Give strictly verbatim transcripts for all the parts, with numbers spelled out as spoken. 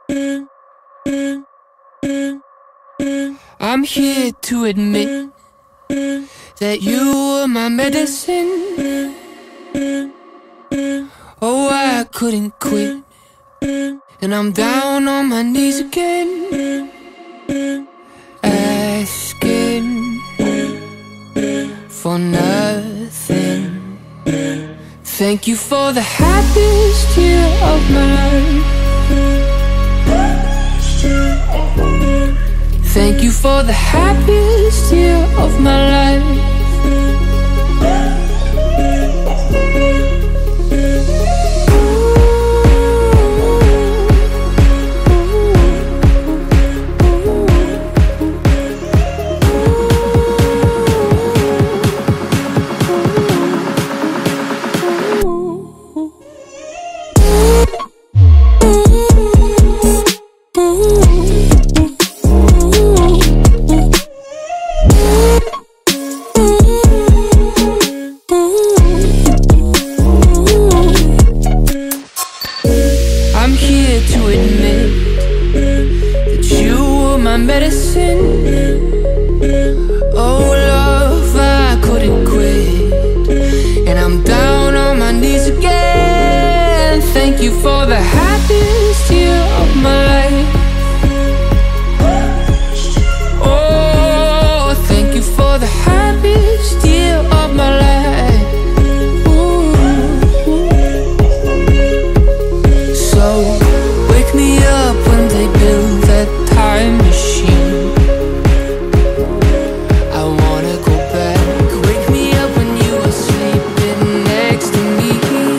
I'm here to admit that you were my medicine. Oh, I couldn't quit, and I'm down on my knees again, asking for nothing. Thank you for the happiest year of my life. Thank you for the happiest year of my life. I'm here to admit that you were my medicine. Oh love, I couldn't quit, and I'm down on my knees again. Thank you for the happiest year of my life. Oh, thank you for the happiest year of my life. Wake me up when they build that time machine. I wanna go back. Wake me up when you were sleeping next to me.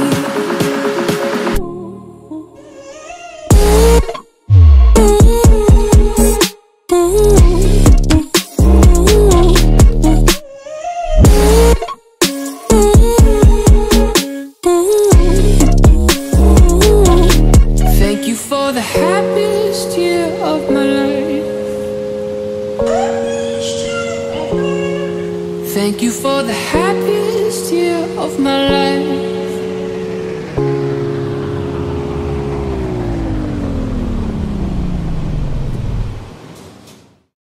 Thank you for the happiest year of my life. Thank you for the happiest year of my life.